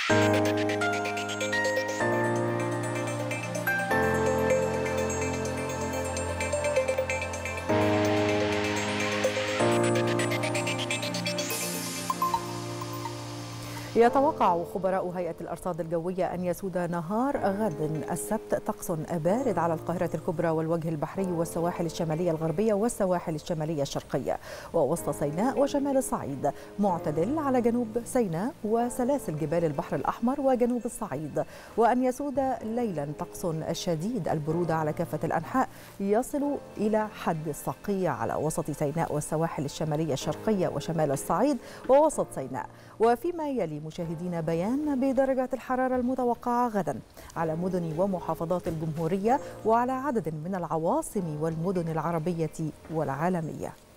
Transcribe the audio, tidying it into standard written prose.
يتوقع خبراء هيئة الأرصاد الجوية أن يسود نهار غد السبت طقس بارد على القاهرة الكبرى والوجه البحري والسواحل الشمالية الغربية والسواحل الشمالية الشرقية ووسط سيناء وشمال الصعيد، معتدل على جنوب سيناء وسلاسل جبال البحر الأحمر وجنوب الصعيد، وأن يسود ليلا طقس شديد البرودة على كافة الأنحاء يصل إلى حد الصقيع على وسط سيناء والسواحل الشمالية الشرقية وشمال الصعيد ووسط سيناء. وفيما يلي مشاهدينا بيان بدرجات الحرارة المتوقعة غدا على مدن ومحافظات الجمهورية وعلى عدد من العواصم والمدن العربية والعالمية.